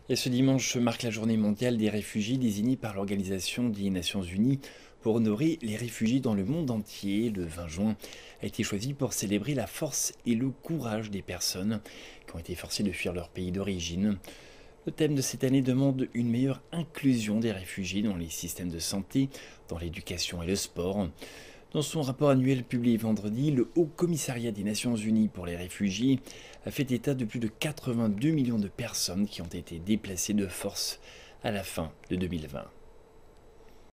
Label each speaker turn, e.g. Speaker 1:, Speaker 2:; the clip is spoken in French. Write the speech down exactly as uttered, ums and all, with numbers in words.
Speaker 1: Et ce dimanche marque la journée mondiale des réfugiés désignée par l'Organisation des Nations Unies pour honorer les réfugiés dans le monde entier. Le vingt juin a été choisi pour célébrer la force et le courage des personnes qui ont été forcées de fuir leur pays d'origine. Le thème de cette année demande une meilleure inclusion des réfugiés dans les systèmes de santé, dans l'éducation et le sport. Dans son rapport annuel publié vendredi, le Haut Commissariat des Nations Unies pour les réfugiés a fait état de plus de quatre-vingt-deux millions de personnes qui ont été déplacées de force à la fin de deux mille vingt.